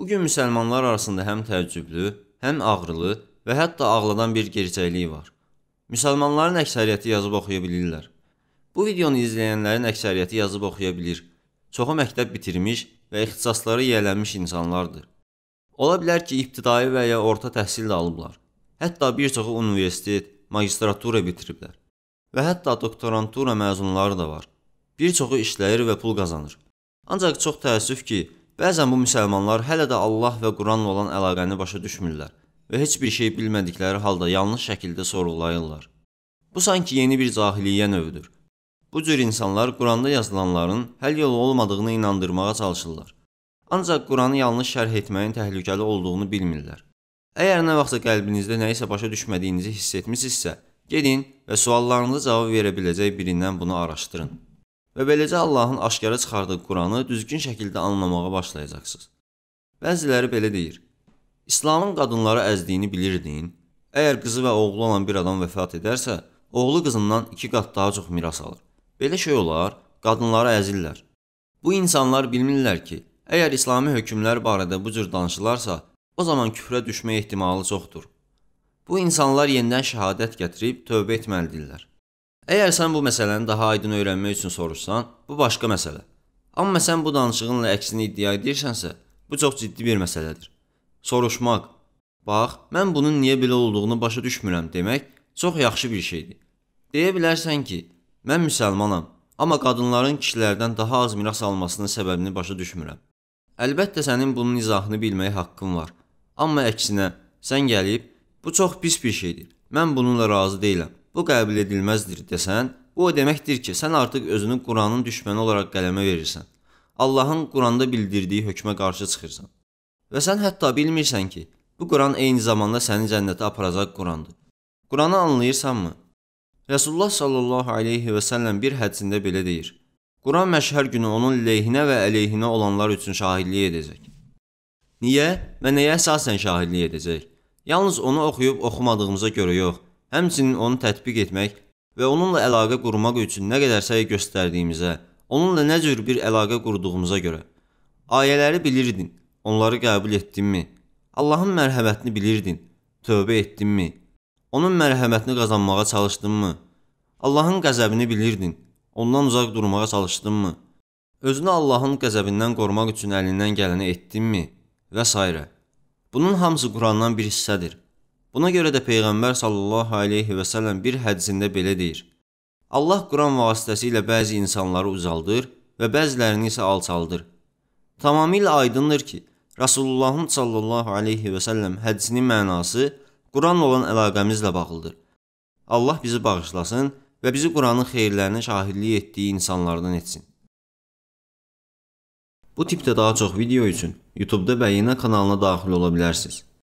Bugün müsəlmanlar arasında həm təəccüblü, həm ağrılı və hətta ağladan bir gerçəklik var. Müsəlmanların əksəriyyəti yazıb oxuya bilirlər. Bu videonu izləyənlərin əksəriyyəti yazıb oxuya bilir. Çoxu məktəb bitirmiş və ixtisasları yiyələnmiş insanlardır. Ola bilər ki, ibtidai və ya orta təhsil də alıblar. Hətta bir çoxu universitet, magistratura bitiriblər. Və hətta doktorantura məzunları da var. Bir çoxu işləyir və pul qazanır. Ancaq çox təəssüf ki, bəzən bu müsəlmanlar hələ də Allah və Quranla olan əlaqəni başa düşmürlər və heç bir şey bilmədikləri halda yanlış şəkildə sorğulayırlar. Bu sanki yeni bir cahiliyyə növüdür. Bu cür insanlar Quranda yazılanların həll yolu olmadığını inandırmağa çalışırlar. Ancaq Quranı yanlış şərh etməyin təhlükəli olduğunu bilmirlər. Əgər nə vaxtsa qəlbinizdə nəyisə başa düşmədiyinizi hiss etmisinizsə, gedin və suallarınıza cavab verə biləcək birindən bunu araşdırın. Və beləcə Allahın aşkara çıxardığı Quranı düzgün şəkildə anlamağa başlayacaqsınız. Bəziləri belə deyir: İslamın qadınları əzdiyini bilirdin? Əgər qızı və oğlu olan bir adam vəfat edərsə, oğlu qızından 2 qat daha çox miras alır. Belə şey olar, qadınları əzirlər. Bu insanlar bilmirlər ki, əgər İslami hökmlər barədə bu cür danışılarsa, o zaman küfrə düşmə ehtimalı çoxdur. Bu insanlar yenidən şəhadət gətirib tövbə etməlidirlər. Əgər sən bu məsələni daha aydın öyrənmək üçün soruşsan, bu başqa məsələ. Amma sən bu danışığınla əksini iddia edirsənsə, bu çox ciddi bir məsələdir. Soruşmaq, bax, mən bunun niyə belə olduğunu başa düşmürəm demək çox yaxşı bir şeydir. Deyə bilərsən ki, mən müsəlmanam, amma qadınların kişilərdən daha az miras almasının səbəbini başa düşmürəm. Əlbəttə sənin bunun izahını bilməyə haqqın var. Amma əksinə, sən gəlib, bu çox pis bir şeydir, mən bununla razı deyiləm, bu qəbul edilməzdir desən, bu o deməkdir ki, sən artıq özünü Quranın düşməni olaraq qələmə verirsən. Allahın Quranda bildirdiyi hökmə qarşı çıxırsan. Və sən hətta bilmirsən ki, bu Quran eyni zamanda səni cənnətə aparacaq Qurandır. Quranı anlayırsanmı? Resulullah sallallahu aleyhi və səlləm bir hədisində belə deyir: Quran məşhər günü onun leyhinə və əleyhinə olanlar üçün şahidlik edəcək. Niyə və nəyə əsasən şahidlik edəcək? Yalnız onu oxuyub oxumadığımıza görə yox, həmçinin onu tətbiq etmək və onunla əlaqə qurmaq üçün nə qədər səy göstərdiyimizə, onunla nə cür bir əlaqə qurduğumuza görə. Ayələri bilirdin, onları qəbul etdinmi? Allahın mərhəmətini bilirdin, tövbə etdinmi? Onun mərhəmətini qazanmağa çalışdınmı? Allahın qəzəbini bilirdin, ondan uzaq durmağa çalışdınmı? Özünü Allahın qəzəbindən qorumaq üçün əlindən gələni etdinmi? Və s. Bunun hamısı Qurandan bir hissədir. Buna görə də Peyğəmbər sallallahu aleyhi və səlləm bir hədisində belə deyir: Allah Quran vasitəsilə bəzi insanları uzaldır və bəzilərini isə alçaldır. Tamamilə aydındır ki, Rasulullahın sallallahu aleyhi və səlləm hədisinin mənası Quranla olan əlaqəmizlə bağlıdır. Allah bizi bağışlasın və bizi Quranın xeyirlərini şahidlik etdiyi insanlardan etsin. Bu tipdə daha çox video üçün YouTube-da Bəyinə kanalına daxil ola bilərsiniz.